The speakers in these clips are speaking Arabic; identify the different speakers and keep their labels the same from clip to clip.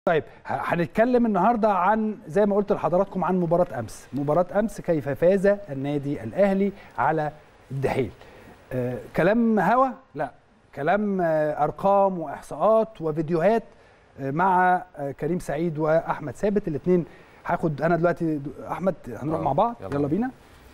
Speaker 1: طيب هنتكلم النهارده عن زي ما قلت لحضراتكم عن مباراة امس كيف فاز النادي الاهلي على الدحيل. كلام هوا؟ لا، كلام ارقام واحصاءات وفيديوهات مع كريم سعيد واحمد ثابت. الاثنين هاخد انا دلوقتي احمد، هنروح مع بعض. يلا بينا.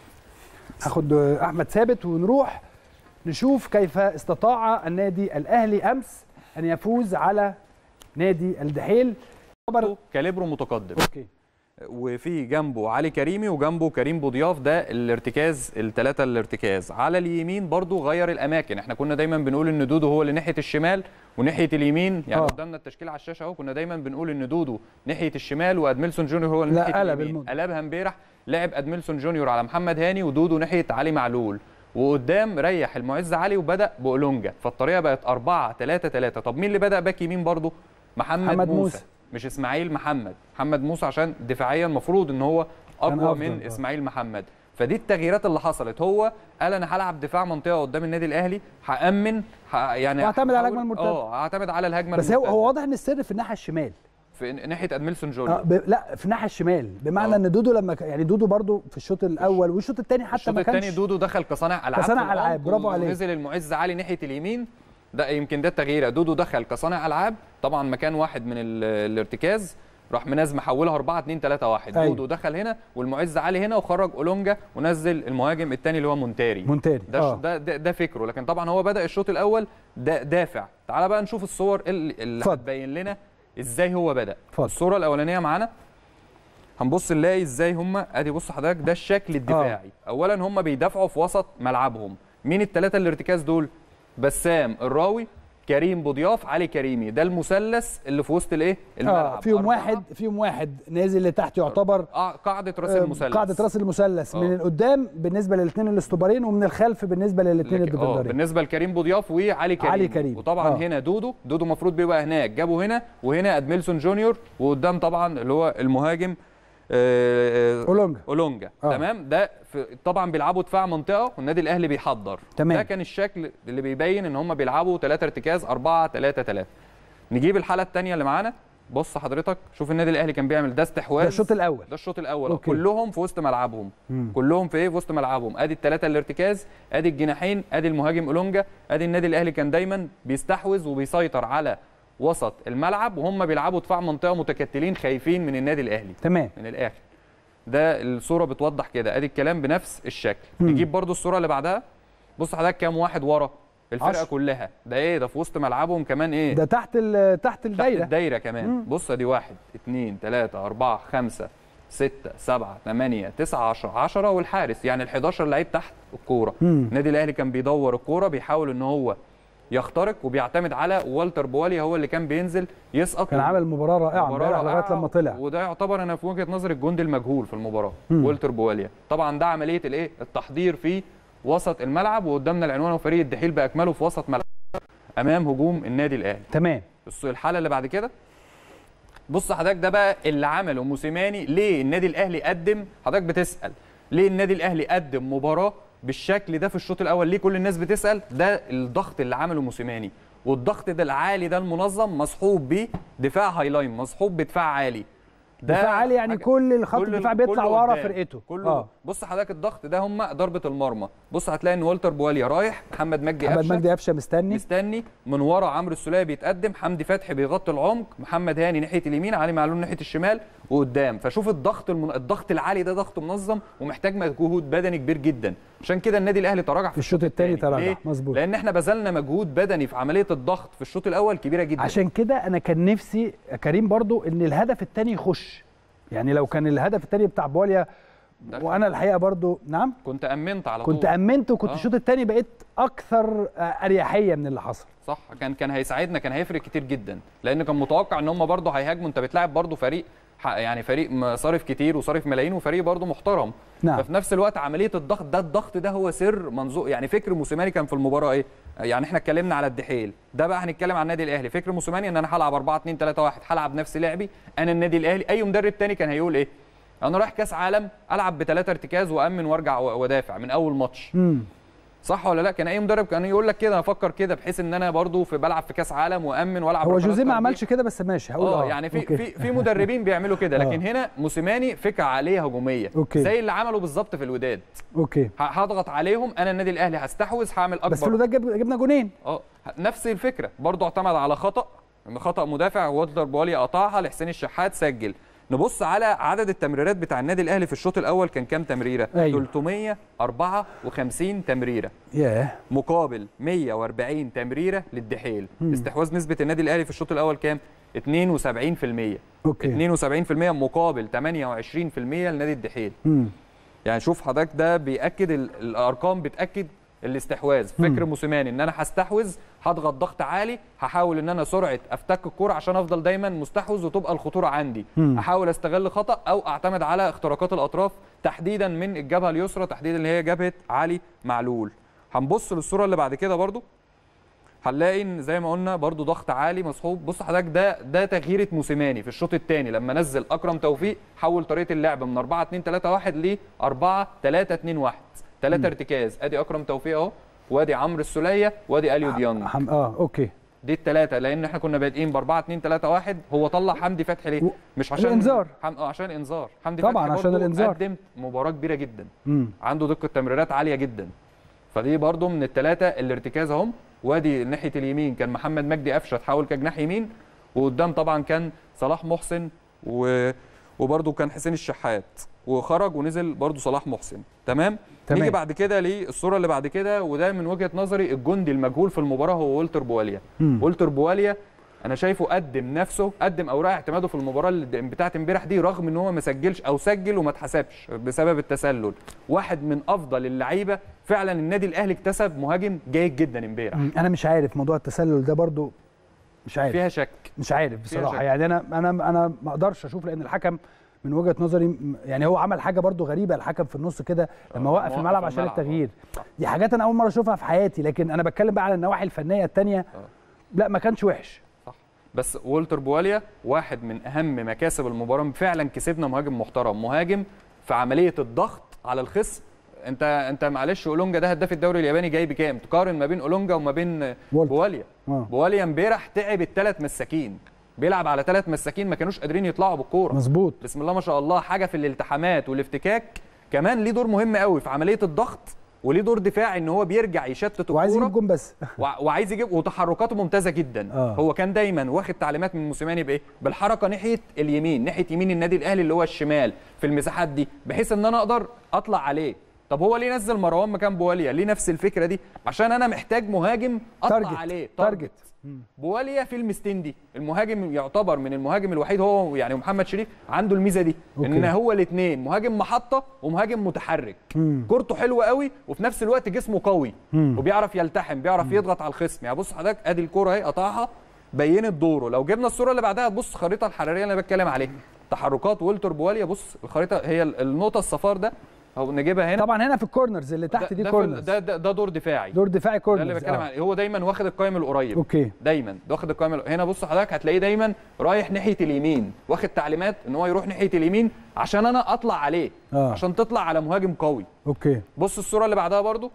Speaker 1: هاخد احمد ثابت ونروح نشوف كيف استطاع النادي الاهلي امس ان يفوز على نادي الدحيل.
Speaker 2: كاليبرو متقدم.
Speaker 1: اوكي.
Speaker 2: وفي جنبه علي كريمي وجنبه كريم بوضياف، ده الارتكاز الثلاثه الارتكاز. على اليمين برضو غير الاماكن، احنا كنا دايما بنقول ان دودو هو اللي ناحيه الشمال وناحيه اليمين، يعني قدامنا التشكيل على الشاشه اهو. كنا دايما بنقول ان دودو ناحيه الشمال وادميلسون جونيور هو اللي ناحيه اليمين. قلبها امبارح، لعب ادميلسون جونيور على محمد هاني ودودو ناحيه علي معلول، وقدام ريح المعز علي وبدا بأولونجا، فالطريقه بقت 4-3-3. طب مين اللي بدا باك يمين برضو؟ محمد موسى. مش اسماعيل محمد موسى، عشان دفاعيا المفروض ان هو اقوى من اسماعيل محمد. فدي التغييرات اللي حصلت. هو قال انا هلعب دفاع منطقه قدام النادي الاهلي، هامن يعني
Speaker 1: هعتمد على الهجمه المرتده.
Speaker 2: هعتمد على الهجمه
Speaker 1: بس
Speaker 2: المرتده.
Speaker 1: هو واضح ان السر في الناحيه الشمال،
Speaker 2: في ناحيه ادميلسون جونيور.
Speaker 1: لا، في الناحيه الشمال، بمعنى ان دودو لما يعني دودو برضو في الشوط الاول والشوط الثاني حتى ما كانش.
Speaker 2: الشوط الثاني دودو دخل كصانع العاب،
Speaker 1: برافو عليك.
Speaker 2: ونزل المعز علي ناحيه اليمين. ده يمكن ده التغيير. دودو دخل كصانع العاب طبعا مكان واحد من الارتكاز، راح مناز محولها 4-2-3-1. دودو دخل هنا والمعز علي هنا، وخرج أولونجا ونزل المهاجم الثاني اللي هو مونتاري. ده فكره. لكن طبعا هو بدأ الشوط الاول دافع. تعال بقى نشوف الصور اللي هتبين لنا ازاي هو بدأ. الصوره الاولانيه معانا هنبص نلاقي ازاي هم، ادي بص حضرتك، ده الشكل الدفاعي. اولا هم بيدافعوا في وسط ملعبهم. مين الثلاثه الارتكاز دول؟ بسام الراوي، كريم بوضياف، علي كريمي. ده المثلث اللي في وسط الايه الملعب.
Speaker 1: فيهم واحد نازل لتحت يعتبر
Speaker 2: قاعده راس المثلث.
Speaker 1: قاعده راس المثلث من القدام بالنسبه للاثنين الاستوبرين، ومن الخلف بالنسبه للاثنين الديفندرين.
Speaker 2: بالنسبه لكريم بوضياف وعلي كريمي. وطبعا هنا دودو المفروض بيبقى هناك، جابوا هنا، وهنا ادميلسون جونيور، وقدام طبعا اللي هو المهاجم أولونجا. تمام. ده طبعا بيلعبوا دفاع منطقه والنادي الاهلي بيحضر.
Speaker 1: تمام.
Speaker 2: ده كان الشكل اللي بيبين ان هم بيلعبوا 3 ارتكاز 4-3-3. نجيب الحاله الثانيه اللي معانا. بص حضرتك، شوف النادي الاهلي كان بيعمل ده استحواذ.
Speaker 1: ده الشوط الاول.
Speaker 2: ده الشوط الاول. كلهم في وسط ملعبهم. كلهم في وسط ملعبهم. ادي الثلاثه الارتكاز، ادي الجناحين، ادي المهاجم أولونجا. ادي النادي الاهلي كان دايما بيستحوذ وبيسيطر على وسط الملعب، وهم بيلعبوا دفاع منطقه متكتلين خايفين من النادي الاهلي.
Speaker 1: تمام.
Speaker 2: من الاخر ده الصوره بتوضح كده. ادي الكلام بنفس الشكل. نجيب برضو الصوره اللي بعدها. بص حضرتك كام واحد ورا الفرقه كلها. ده ده في وسط ملعبهم كمان. ده
Speaker 1: تحت الدايره.
Speaker 2: تحت الدايره كمان. بص ادي 1 2 3 4 5 6 7 8 9 10 والحارس، يعني ال11 لعيب تحت الكوره. النادي الاهلي كان بيدور الكوره، بيحاول ان هو يخترق، وبيعتمد على والتر بواليا، هو اللي كان بينزل يسقط.
Speaker 1: كان عمل مباراه رائعه لغايه لما طلع،
Speaker 2: وده يعتبر انا في وجهه نظري الجندي المجهول في المباراه. والتر بواليا طبعا ده عمليه التحضير في وسط الملعب، وقدامنا العنوان وفريق الدحيل باكمله في وسط ملعب امام هجوم النادي الاهلي.
Speaker 1: تمام.
Speaker 2: الحاله اللي بعد كده، بص حضرتك، ده بقى اللي عمله موسيماني. ليه النادي الاهلي قدم، حضرتك بتسال ليه النادي الاهلي قدم مباراه بالشكل ده في الشوط الاول؟ ليه كل الناس بتسال؟ ده الضغط اللي عمله موسيماني، والضغط ده العالي ده المنظم، مصحوب بدفاع هايلاين، مصحوب بدفاع عالي.
Speaker 1: دفاع عالي يعني كل الخط الدفاع بيطلع ورا فرقته
Speaker 2: كله. بص حضرتك الضغط ده هم ضربه المرمى. بص هتلاقي ان والتر بواليا رايح، محمد مجدي
Speaker 1: قفشه مستني
Speaker 2: من ورا، عمرو السوليه بيتقدم، حمدي فتحي بيغطي العمق، محمد هاني ناحيه اليمين، علي معلول ناحيه الشمال، وقدام. فشوف الضغط العالي ده ضغط منظم ومحتاج مجهود بدني كبير جدا. عشان كده النادي الاهلي تراجع في
Speaker 1: الشوط الثاني. تراجع مظبوط،
Speaker 2: لان احنا بذلنا مجهود بدني في عمليه الضغط في الشوط الاول كبيره جدا.
Speaker 1: عشان كده انا كان نفسي كريم برضو ان الهدف الثاني يخش. يعني لو كان الهدف الثاني بتاع بواليا، وانا الحقيقه برضو
Speaker 2: كنت امنت على طول.
Speaker 1: وكنت الشوط الثاني بقيت اكثر اريحيه من اللي حصل.
Speaker 2: صح. كان هيساعدنا، كان هيفرق كتير جدا، لان كان متوقع ان هم برضو هيهاجموا. انت بتلاعب برضو فريق، يعني فريق صارف كتير وصارف ملايين، وفريق برضو محترم. ففي نفس الوقت عمليه الضغط ده هو سر منظور. يعني فكر موسيماني كان في المباراه يعني احنا اتكلمنا على الدحيل، ده بقى هنتكلم على النادي الاهلي. فكر موسيماني ان انا هلعب 4-2-3-1، هلعب نفس لعبي. انا النادي الاهلي اي مدرب تاني كان هيقول انا رايح كاس عالم العب ب3 ارتكاز وامن وارجع وادافع من اول ماتش. صح ولا لا؟ كان اي مدرب كان يقول لك كده، انا افكر كده بحيث ان انا برضو بلعب في كاس عالم وامن والعب.
Speaker 1: هو جوزيه ما عملش كده بس ماشي هقول
Speaker 2: يعني في مدربين بيعملوا كده، لكن هنا موسيماني فكره عليه هجوميه زي اللي عمله بالظبط في الوداد. هضغط عليهم انا النادي الاهلي، هستحوذ، هعمل اكبر.
Speaker 1: بس في الوداد جبنا جونين.
Speaker 2: نفس الفكره برضو، اعتمد على خطا مدافع، والتر بواليا قطعها لحسين الشحات سجل. نبص على عدد التمريرات بتاع النادي الاهلي في الشوط الاول كان كام تمريره؟ 354 تمريره مقابل 140 تمريره للدحيل. استحواذ نسبه النادي الاهلي في الشوط الاول كام؟ 72%. 72% مقابل 28% لنادي الدحيل. يعني شوف حضرتك، ده بيأكد الارقام بتأكد الاستحواذ. فكر موسيماني ان انا هستحوذ، هضغط ضغط عالي، هحاول ان انا سرعه افتك الكوره عشان افضل دايما مستحوذ وتبقى الخطوره عندي. احاول استغل خطا او اعتمد على اختراقات الاطراف تحديدا من الجبهه اليسرى، تحديدا اللي هي جبهه علي معلول. هنبص للصوره اللي بعد كده برضو، هنلاقي ان زي ما قلنا برضو ضغط عالي مصحوب. بص حضرتك، ده تغييره موسيماني في الشوط الثاني لما نزل اكرم توفيق، حول طريقه اللعب من 4-2-3-1 ل 4-3-2-1. 3 ارتكاز، ادي اكرم توفيق اهو، وادي عمرو السوليه، وادي اليو ديانج. دي الثلاثه، لان احنا كنا بادئين ب 4-2-3-1. هو طلع حمدي فتحي ليه؟ مش عشان
Speaker 1: الانذار.
Speaker 2: عشان الانذار. حمدي
Speaker 1: طبعا
Speaker 2: فتحي
Speaker 1: عشان الانذار
Speaker 2: قدم مباراه كبيره جدا. عنده دقه تمريرات عاليه جدا. فدي برده من الثلاثه الارتكاز اهم. وادي ناحيه اليمين كان محمد مجدي قفشه تحول كجناح يمين، وقدام طبعا كان صلاح محسن وبرده كان حسين الشحات، وخرج ونزل برده صلاح محسن. تمام. نيجي بعد كده للصوره اللي بعد كده، وده من وجهه نظري الجندي المجهول في المباراه هو والتر بواليا. والتر بواليا انا شايفه قدم اوراق اعتماده في المباراه اللي بتاعت امبارح دي، رغم ان هو ما سجلش او سجل وما اتحسبش بسبب التسلل. واحد من افضل اللعيبه فعلا. النادي الاهلي اكتسب مهاجم جيد جدا امبارح.
Speaker 1: انا مش عارف موضوع التسلل ده برضو، مش عارف،
Speaker 2: فيها شك،
Speaker 1: مش عارف بصراحه. يعني انا ما اقدرش اشوف، لان الحكم من وجهه نظري يعني هو عمل حاجه برضو غريبه الحكم في النص كده لما وقف الملعب عشان التغيير. دي حاجات انا اول مره اشوفها في حياتي، لكن انا بتكلم بقى على النواحي الفنيه الثانيه. لا ما كانش وحش.
Speaker 2: صح. بس والتر بواليا واحد من اهم مكاسب المباراه. فعلا كسبنا مهاجم محترم، مهاجم في عمليه الضغط على الخصم. انت معلش، اولونجا ده هداف الدوري الياباني، جاي بكام؟ تقارن ما بين اولونجا وما بين بواليا. بواليا امبارح تعب الثلاث مساكين، بيلعب على 3 مساكين ما كانوش قادرين يطلعوا بالكوره.
Speaker 1: مظبوط.
Speaker 2: بسم الله ما شاء الله. حاجه في الالتحامات والافتكاك، كمان ليه دور مهم قوي في عمليه الضغط، وليه دور دفاعي ان هو بيرجع يشتت الكوره
Speaker 1: وعايز يجيب جون بس
Speaker 2: وعايز يجيب، وتحركاته ممتازه جدا. هو كان دايما واخد تعليمات من موسيماني بايه؟ بالحركه ناحيه اليمين، ناحيه يمين النادي الاهلي اللي هو الشمال في المساحات دي، بحيث ان انا اقدر اطلع عليه. طب هو ليه نزل مروان مكان بواليا؟ ليه نفس الفكره دي؟ عشان انا محتاج مهاجم اطلع عليه.
Speaker 1: تارجت.
Speaker 2: بواليا في المستين دي، المهاجم يعتبر من المهاجم الوحيد، هو يعني محمد شريف عنده الميزه دي. ان هو الاثنين مهاجم محطه ومهاجم متحرك. كورته حلوه قوي، وفي نفس الوقت جسمه قوي وبيعرف يلتحم، بيعرف يضغط على الخصم. يعني بص حضرتك، ادي الكوره اهي قطعها، بينت دوره. لو جبنا الصوره اللي بعدها، تبص الخريطه الحراريه اللي انا بتكلم عليها، تحركات والتر بواليا. بص الخريطه هي النقطه الصفار ده، او نجيبها هنا.
Speaker 1: طبعا هنا في الكورنرز اللي تحت دي كورنرز.
Speaker 2: ده دور دفاعي.
Speaker 1: دور دفاعي كورنرز.
Speaker 2: ده اللي بتكلم عليه. هو دايما واخد القائم القريب.
Speaker 1: اوكي.
Speaker 2: دايما واخد القائم هنا. بص حضرتك هتلاقيه دايما رايح ناحيه اليمين، واخد تعليمات ان هو يروح ناحيه اليمين عشان انا اطلع عليه. عشان تطلع على مهاجم قوي.
Speaker 1: اوكي.
Speaker 2: بص الصوره اللي بعدها برضو،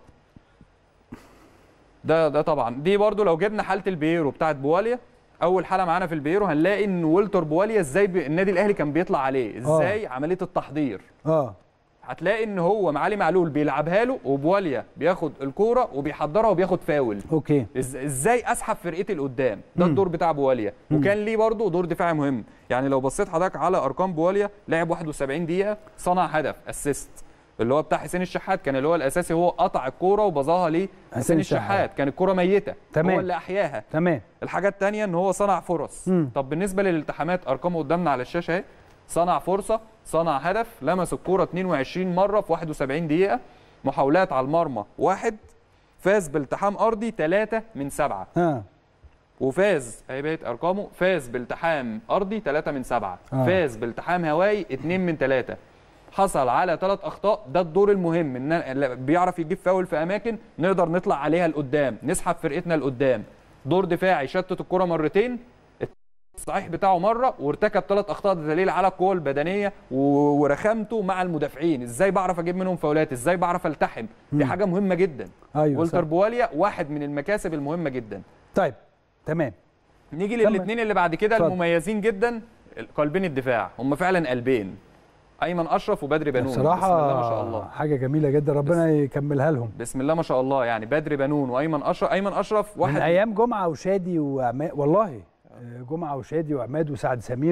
Speaker 2: ده طبعا دي برضو لو جبنا حاله البييرو بتاعت بواليا، اول حاله معانا في البييرو، هنلاقي ان والتر بواليا ازاي النادي الاهلي كان بيطلع عليه، ازاي عمليه التحضير. هتلاقي ان هو معالي معلول بيلعبها له، وبواليا بياخد الكوره وبيحضرها وبياخد فاول.
Speaker 1: اوكي.
Speaker 2: ازاي اسحب فرقتي لقدام، ده الدور بتاع بواليا. وكان ليه برضه دور دفاعي مهم. يعني لو بصيت حضرتك على ارقام بواليا، لعب 71 دقيقه، صنع هدف اسيست اللي هو بتاع حسين الشحات، كان اللي هو الاساسي، هو قطع الكوره وبظاها لحسين الشحات. كان الكوره ميته.
Speaker 1: تمام.
Speaker 2: هو اللي احياها.
Speaker 1: تمام.
Speaker 2: الحاجه الثانيه ان هو صنع فرص. طب بالنسبه للالتحامات، ارقامه قدامنا على الشاشه اهي. صنع فرصه، صنع هدف، لمس الكوره 22 مره في 71 دقيقه، محاولات على المرمى 1، فاز بالتحام ارضي 3 من 7. وفاز، اهي بقت ارقامه، فاز بالتحام ارضي 3 من 7، فاز بالتحام هوائي 2 من 3، حصل على 3 اخطاء. ده الدور المهم، ان بيعرف يجيب فاول في اماكن نقدر نطلع عليها لقدام، نسحب فرقتنا لقدام. دور دفاعي، شتت الكره مرتين، الصحيح بتاعه مره وارتكب 3 اخطاء، ده دليل على القوه البدنيه ورخامته مع المدافعين. ازاي بعرف اجيب منهم فاولات، ازاي بعرف التحم، دي حاجه مهمه جدا.
Speaker 1: أيوة
Speaker 2: والتر بواليا واحد من المكاسب المهمه جدا.
Speaker 1: طيب تمام،
Speaker 2: نيجي للاثنين اللي بعد كده المميزين جدا، قلبين الدفاع. هم فعلا قلبين، ايمن اشرف وبدري بنون.
Speaker 1: بصراحه
Speaker 2: بسم الله ما شاء الله،
Speaker 1: حاجه جميله جدا، ربنا يكملها لهم.
Speaker 2: بسم الله ما شاء الله. يعني بدري بنون وايمن اشرف. ايمن اشرف واحد
Speaker 1: من ايام جمعه وشادي وعماد، والله جمعه وشادي وعماد وسعد سمير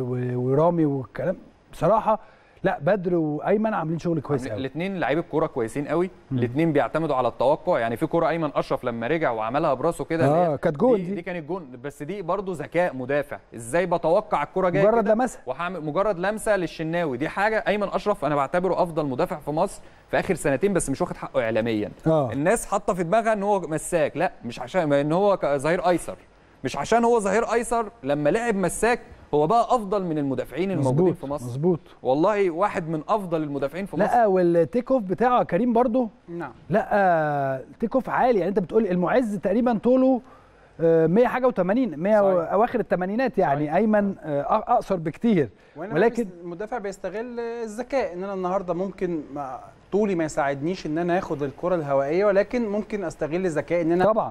Speaker 1: ورامي والكلام. بصراحه لا، بدر وايمن عاملين شغل كويس قوي.
Speaker 2: الاثنين لعيبه كوره كويسين قوي. الاثنين بيعتمدوا على التوقع. يعني في كوره ايمن اشرف لما رجع وعملها براسه كده،
Speaker 1: كانت جون.
Speaker 2: دي كانت جون، بس دي برضو ذكاء مدافع. ازاي بتوقع الكوره جايه
Speaker 1: مجرد لمسه،
Speaker 2: وهعمل مجرد لمسه للشناوي. دي حاجه ايمن اشرف انا بعتبره افضل مدافع في مصر في اخر سنتين، بس مش واخد حقه اعلاميا. الناس حاطه في دماغها ان هو مساك، لا مش عشان ان هو ظهير ايسر، مش عشان هو ظهير ايسر. لما لعب مساك هو بقى افضل من المدافعين الموجودين في مصر.
Speaker 1: مظبوط،
Speaker 2: والله واحد من افضل المدافعين في مصر.
Speaker 1: لا والتيك اوف بتاعه كريم برضو،
Speaker 3: نعم،
Speaker 1: لا تيك اوف عالي. يعني انت بتقول المعز تقريبا طوله 100 حاجه و80، 100 اواخر الثمانينات. يعني ايمن اقصر بكتير،
Speaker 3: ولكن المدافع بيستغل الذكاء. ان انا النهارده ممكن طولي ما يساعدنيش ان انا اخد الكره الهوائيه، ولكن ممكن استغل الذكاء ان انا
Speaker 1: طبعا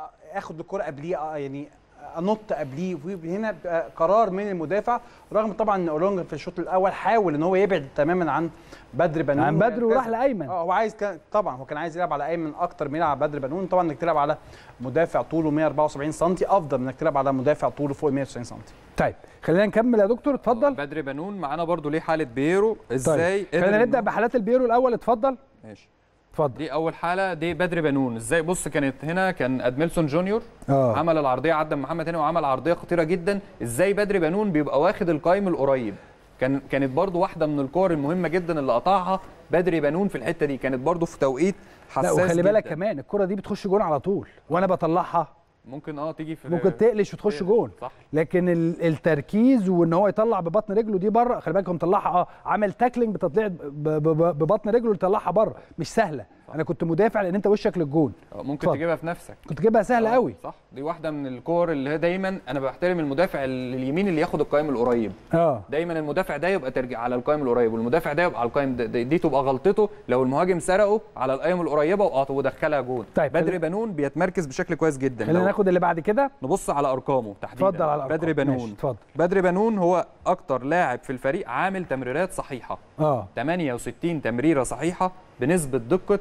Speaker 3: اخد الكره قبليه، يعني انط قبليه. هنا قرار من المدافع، رغم طبعا ان اولونجا في الشوط الاول حاول ان هو يبعد تماما عن بدر بنون،
Speaker 1: عن بدر وراح لايمن.
Speaker 3: هو عايز طبعا هو كان عايز يلعب على ايمن اكتر من يلعب على بدر بنون. طبعا انك تلعب على مدافع طوله 174 سم افضل من انك تلعب على مدافع طوله فوق 190 سم.
Speaker 1: طيب خلينا نكمل يا دكتور، اتفضل.
Speaker 2: بدر بنون معانا برضو ليه حاله بيرو. ازاي
Speaker 1: طيب. خلينا نبدا بحالات البيرو الاول، اتفضل.
Speaker 2: ماشي
Speaker 1: اتفضل.
Speaker 2: دي اول حاله، دي بدر بنون. ازاي؟ بص، كانت هنا كان ادميلسون جونيور عمل العرضيه، عدى محمد هنا وعمل عرضيه خطيره جدا. ازاي بدر بنون بيبقى واخد القايم القريب. كانت برضو واحده من الكور المهمه جدا اللي قطعها بدري بنون في الحته دي، كانت برضو في توقيت حساس.
Speaker 1: لا وخلي بالك كمان الكره دي بتخش جون على طول، وانا بطلعها
Speaker 2: ممكن تيجي في
Speaker 1: ممكن تقلش وتخش جون.
Speaker 2: صح.
Speaker 1: لكن التركيز وان هو يطلع ببطن رجله دي بره، خلي بالك هو مطلعها عمل تاكلينج بتطلع ببطن رجله يطلعها بره، مش سهله. صح. انا كنت مدافع لان انت وشك للجون،
Speaker 2: ممكن فضل. تجيبها في نفسك،
Speaker 1: كنت تجيبها سهله قوي.
Speaker 2: صح، دي واحده من الكور اللي هي دايما انا بحترم المدافع اليمين اللي ياخد القائم القريب. دايما المدافع ده يبقى ترجع على القائم القريب، والمدافع ده يبقى على القائم دي تبقى غلطته لو المهاجم سرقه على القائم القريبه ودخلها جون.
Speaker 1: طيب
Speaker 2: بدري بنون بيتمركز بشكل كويس جدا.
Speaker 1: خلينا ناخد اللي بعد كده،
Speaker 2: نبص على ارقامه تحديدا.
Speaker 1: اتفضل على الارقام.
Speaker 2: بدري بنون، بدري بنون هو اكتر لاعب في الفريق عامل تمريرات صحيحه. 68 تمريره صحيحه بنسبه دقه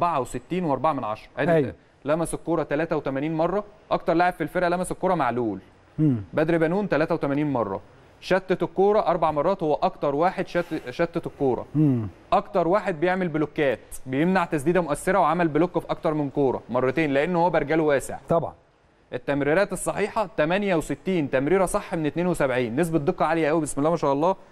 Speaker 2: 64.4.
Speaker 1: أيوة.
Speaker 2: لمس الكوره 83 مره، اكتر لاعب في الفرقه لمس الكوره معلول. بدري بنون 83 مره. شتت الكوره 4 مرات، هو اكتر واحد شتت الكوره. اكتر واحد بيعمل بلوكات، بيمنع تسديده مؤثره وعمل بلوك في اكتر من كوره مرتين لانه هو برجله واسع.
Speaker 1: طبعا.
Speaker 2: التمريرات الصحيحه 68 تمريره صح من 72، نسبه دقه عاليه قوي بسم الله ما شاء الله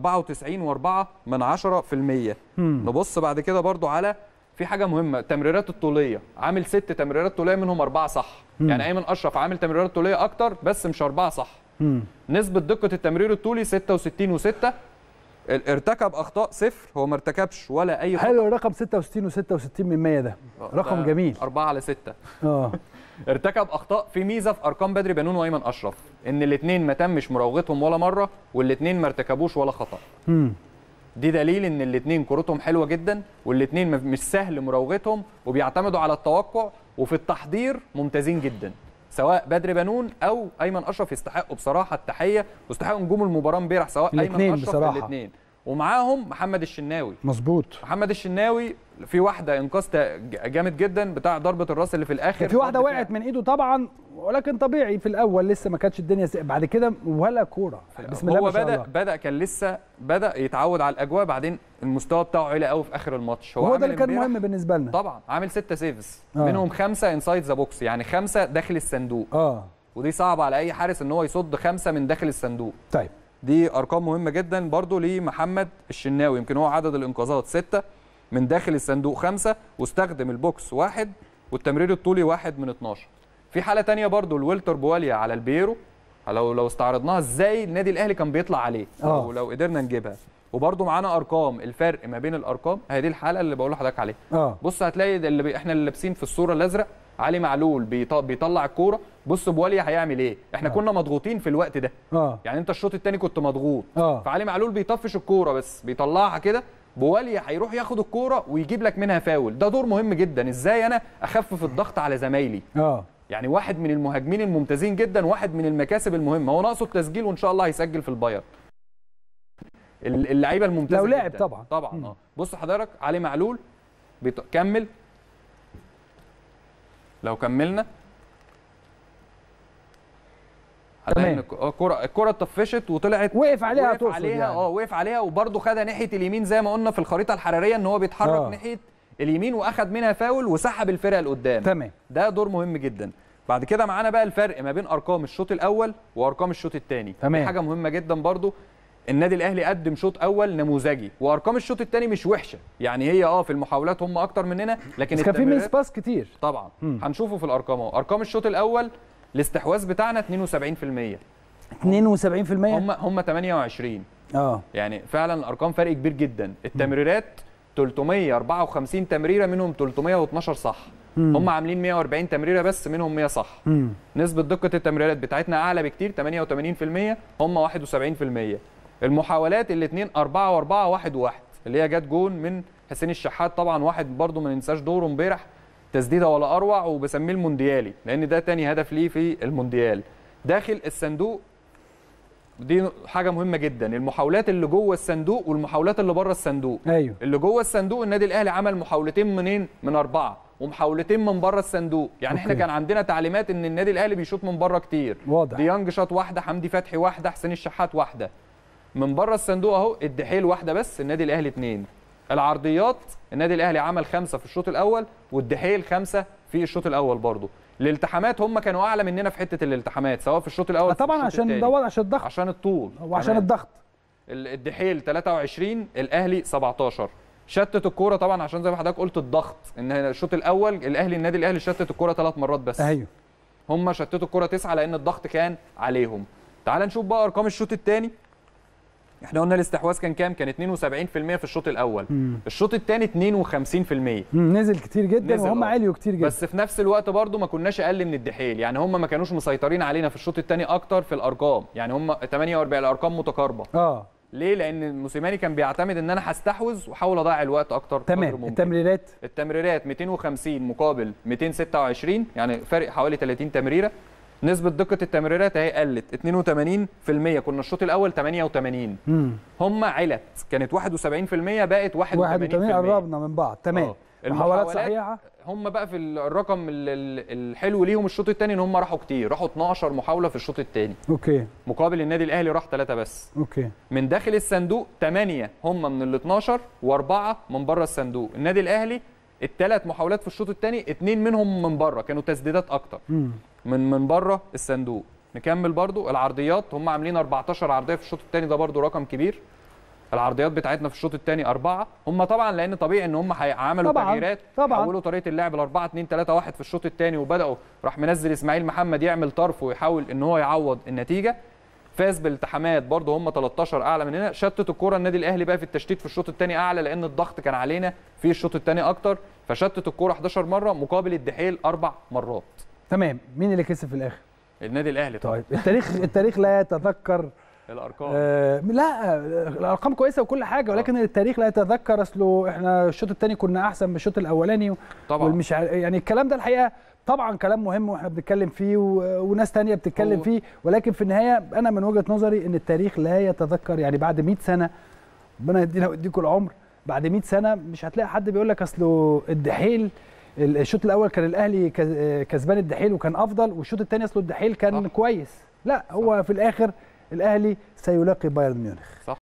Speaker 2: 94.4%. نبص بعد كده برضو على في حاجه مهمه، التمريرات الطوليه. عامل 6 تمريرات طوليه منهم 4 صح. يعني ايمن اشرف عامل تمريرات طوليه اكتر بس مش 4 صح. نسبه دقه التمرير الطولي 66.6. ارتكب اخطاء 0، هو ما ارتكبش ولا اي خطأ.
Speaker 1: حلو الرقم 66 و66 من 100 ده رقم جميل.
Speaker 2: 4/6. ارتكب اخطاء. في ميزه في ارقام بدري بنون وايمن اشرف ان الاثنين ما تمش مراوغتهم ولا مره، والاثنين ما ارتكبوش ولا خطا. دي دليل ان الاثنين كورتهم حلوه جدا، والاثنين مش سهل مراوغتهم وبيعتمدوا على التوقع، وفي التحضير ممتازين جدا. سواء بدري بنون او ايمن اشرف يستحقوا بصراحه التحيه، ويستحقوا نجوم المباراه امبارح سواء ايمن اشرف الاثنين. ومعاهم محمد الشناوي.
Speaker 1: مظبوط.
Speaker 2: محمد الشناوي في واحده انقاذ جامد جدا بتاع ضربه الراس اللي في الاخر،
Speaker 1: في واحده وقعت من ايده طبعا، ولكن طبيعي في الاول لسه ما كانتش الدنيا بعد كده ولا كوره. بسم الله ما شاء الله.
Speaker 2: بدا كان لسه بدا يتعود على الاجواء، بعدين المستوى بتاعه عالي قوي في اخر الماتش.
Speaker 1: هو ده اللي كان مهم بالنسبه لنا.
Speaker 2: طبعا عامل 6 سيفز منهم 5 انسايد ذا بوكس، يعني 5 داخل الصندوق. ودي صعبه على اي حارس ان هو يصد 5 من داخل الصندوق.
Speaker 1: طيب
Speaker 2: دي ارقام مهمه جدا برضو لمحمد الشناوي. يمكن هو عدد الانقاذات 6 من داخل الصندوق 5، واستخدم البوكس 1 والتمرير الطولي 1 من 12. في حاله ثانيه برضو الويلتر بواليا على البيرو، لو استعرضناها ازاي النادي الاهلي كان بيطلع عليه، لو قدرنا نجيبها. وبرده معانا ارقام الفرق ما بين الارقام. هي دي الحلقه اللي بقول لحضرتك عليها. بص هتلاقي احنا اللي لابسين في الصوره الازرق علي معلول بيطلع الكوره. بص بواليا هيعمل ايه؟ احنا كنا مضغوطين في الوقت ده. يعني انت الشوط الثاني كنت مضغوط. فعلي معلول بيطفش الكوره بس بيطلعها كده. بواليا هيروح ياخد الكوره ويجيب لك منها فاول. ده دور مهم جدا. ازاي انا اخفف الضغط على زمايلي؟ يعني واحد من المهاجمين الممتازين جدا، واحد من المكاسب المهمه. هو ناقصه التسجيل وان شاء الله هيسجل في البايرن. اللعيبه الممتازه
Speaker 1: لو لعب
Speaker 2: جداً. طبعا بص حضرتك علي معلول كمل. لو كملنا
Speaker 1: تمام.
Speaker 2: الكره اتطفشت وطلعت،
Speaker 1: وقف عليها
Speaker 2: يعني. وقف عليها وبرده خدها ناحيه اليمين زي ما قلنا في الخريطه الحراريه ان هو بيتحرك ناحيه اليمين واخد منها فاول وسحب الفرقه لقدام.
Speaker 1: تمام.
Speaker 2: ده دور مهم جدا. بعد كده معانا بقى الفرق ما بين ارقام الشوط الاول وارقام الشوط الثاني. دي حاجه مهمه جدا برده. النادي الاهلي قدم شوط اول نموذجي، وارقام الشوط الثاني مش وحشه، يعني هي في المحاولات هم اكتر مننا، لكن
Speaker 1: كان في ميس باس كتير
Speaker 2: طبعا. هنشوفه في الارقام اهو. ارقام الشوط الاول الاستحواذ بتاعنا 72%.
Speaker 1: 72%.
Speaker 2: هم 28. يعني فعلا الارقام فرق كبير جدا. التمريرات 354 تمريره منهم 312 صح. هم عاملين 140 تمريره بس منهم 100 صح. نسبه دقه التمريرات بتاعتنا اعلى بكتير 88%، هم 71%. المحاولات الاثنين 4 و4 1 و1 اللي هي جت جون من حسين الشحات طبعا. واحد برده ما ننساش دوره امبارح، تسديده ولا اروع، وبسميه المونديالي لان ده تاني هدف ليه في المونديال. داخل الصندوق دي حاجه مهمه جدا. المحاولات اللي جوه الصندوق والمحاولات اللي بره الصندوق. اللي جوه الصندوق النادي الاهلي عمل محاولتين منين؟ من 4 ومحاولتين من بره الصندوق. يعني احنا كان عندنا تعليمات ان النادي الاهلي بيشوط من بره كتير.
Speaker 1: واضح.
Speaker 2: ديانج شاط واحده، حمدي فتحي واحده، حسين الشحات واحده. من بره الصندوق اهو الدحيل واحده بس، النادي الاهلي 2. العرضيات النادي الاهلي عمل 5 في الشوط الاول والدحيل 5 في الشوط الاول برضه. الالتحامات هم كانوا اعلى مننا في حته الالتحامات سواء في الشوط الاول
Speaker 1: طبعا عشان الضغط،
Speaker 2: عشان الطول
Speaker 1: وعشان الضغط.
Speaker 2: الدحيل 23 الاهلي 17. شتت الكوره طبعا عشان زي ما حضرتك قلت الضغط، ان الشوط الاول النادي الاهلي شتت الكوره 3 مرات بس. هم شتتوا الكوره 9 لان الضغط كان عليهم. تعال نشوف بقى ارقام الشوط الثاني. احنا قلنا الاستحواذ كان كام؟ كان 72% في الشوط الاول. الشوط الثاني 52%.
Speaker 1: نزل كتير جدا وهم عليوا كتير جدا.
Speaker 2: بس في نفس الوقت برضو ما كناش اقل من الدحيل. يعني هم ما كانوش مسيطرين علينا في الشوط الثاني اكتر في الارقام. يعني هم 48 الارقام متقاربه. ليه؟ لان موسيماني كان بيعتمد ان انا هستحوذ واحاول اضيع الوقت اكتر.
Speaker 1: تمام.
Speaker 2: التمريرات 250 مقابل 226، يعني فرق حوالي 30 تمريره. نسبة دقة التمريرات اهي قلت 82%. كنا الشوط الأول 88. هم علت كانت 71% بقت 81%.
Speaker 1: قربنا من بعض. تمام. المحاولات صحيحة.
Speaker 2: هم بقى في الرقم الحلو ليهم الشوط الثاني ان هم راحوا كتير، راحوا 12 محاولة في الشوط الثاني. مقابل النادي الأهلي راح 3 بس. من داخل الصندوق 8 هم من ال 12 و4 من بره الصندوق. النادي الأهلي ال3 محاولات في الشوط الثاني 2 منهم من بره، كانوا تسديدات أكتر. من بره الصندوق. نكمل برضو العرضيات. هم عاملين 14 عرضيه في الشوط الثاني، ده برضو رقم كبير. العرضيات بتاعتنا في الشوط الثاني 4. هم طبعا لان طبيعي ان هم عملوا تغييرات، حولوا طريقه اللعب ل 4 2 3 1 في الشوط الثاني، وبداوا راح منزل اسماعيل محمد يعمل طرف ويحاول ان هو يعوض النتيجه. فاز بالالتحامات برضو هم 13 اعلى مننا. شتت الكره النادي الاهلي بقى في التشتيت في الشوط الثاني اعلى لان الضغط كان علينا في الشوط الثاني اكتر، فشتت الكره 11 مره مقابل الدحيل 4 مرات.
Speaker 1: تمام. مين اللي كسب في الاخر؟
Speaker 2: النادي الاهلي طبعا.
Speaker 1: طيب التاريخ لا يتذكر
Speaker 2: الارقام.
Speaker 1: لا الارقام كويسه وكل حاجه، ولكن التاريخ لا يتذكر. اصله احنا الشوط الثاني كنا احسن من الشوط الاولاني
Speaker 2: طبعا.
Speaker 1: يعني الكلام ده الحقيقه طبعا كلام مهم واحنا بنتكلم فيه وناس ثانيه بتتكلم فيه، ولكن في النهايه انا من وجهه نظري ان التاريخ لا يتذكر. يعني بعد 100 سنه ربنا يدينا ويديكم العمر، بعد 100 سنه مش هتلاقي حد بيقول لك اصله الدحيل الشوط الاول كان الاهلي كسبان الدحيل وكان افضل، والشوط الثاني اصله الدحيل كان كويس. لا، هو في الاخر الاهلي سيلاقي بايرن ميونخ.